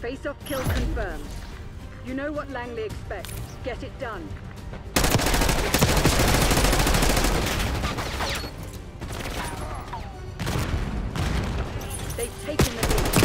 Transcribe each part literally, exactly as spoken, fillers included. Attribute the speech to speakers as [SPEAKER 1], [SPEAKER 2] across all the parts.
[SPEAKER 1] Face-off kill confirmed. You know what Langley expects. Get it done. They've taken the lead.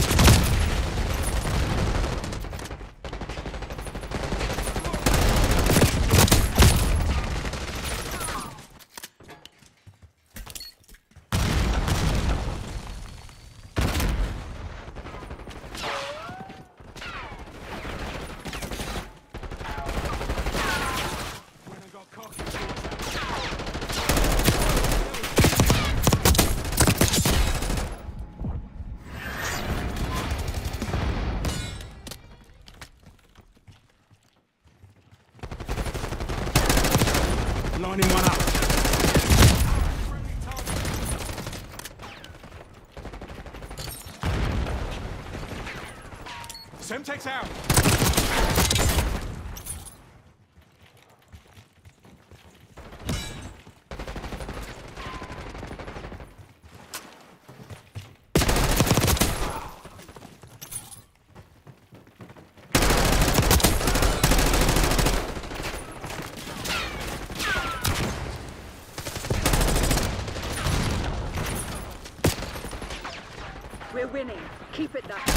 [SPEAKER 2] Lining one up. Semtex out.
[SPEAKER 1] We're winning. Keep it that way.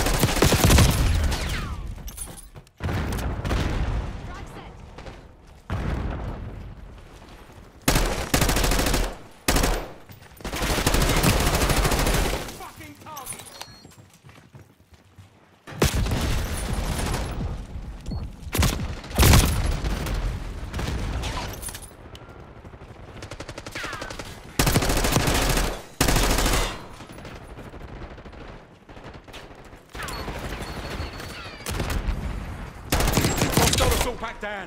[SPEAKER 2] Fucking target. Assault pack down.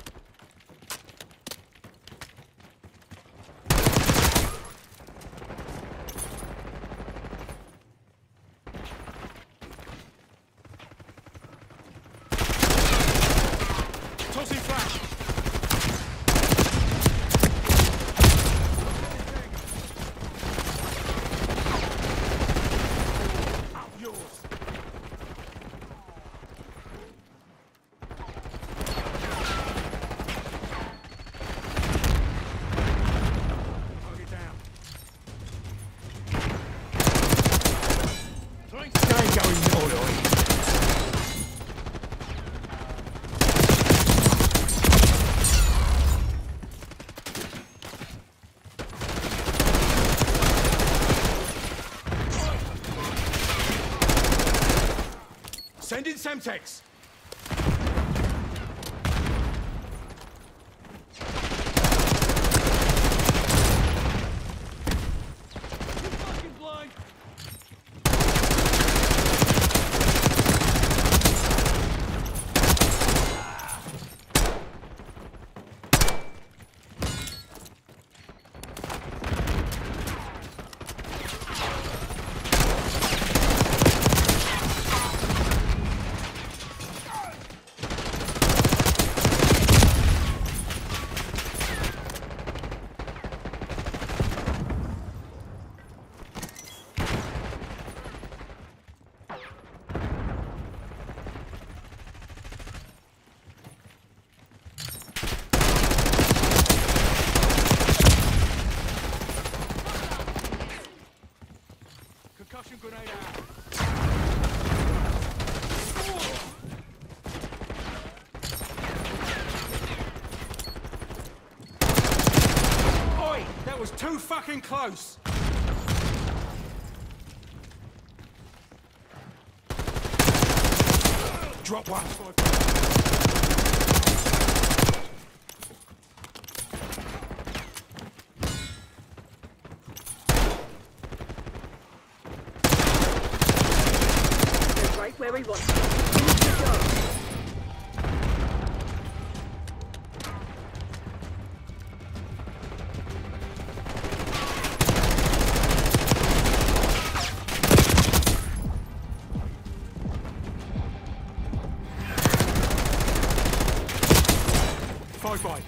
[SPEAKER 2] Tossing flash. Out yours. Send in Semtex. Concussion grenade out. Oi! That was too fucking close! Drop one.
[SPEAKER 1] Right where we want. Finish the job.
[SPEAKER 2] Five by.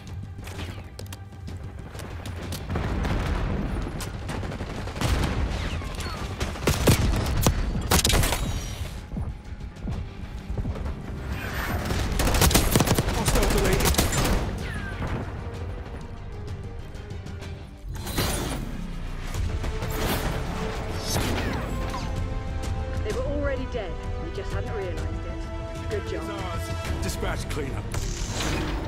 [SPEAKER 1] They were already dead. We just hadn't realized it. Good job.
[SPEAKER 2] It's ours. Dispatch cleanup.